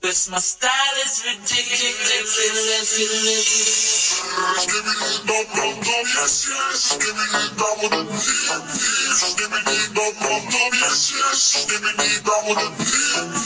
Cause my style is ridiculous. Skibidi dum dum dum, yes yes. Skibidi dum with the beat. Skibidi dum dum dum, yes yes. Skibidi dum with the beat.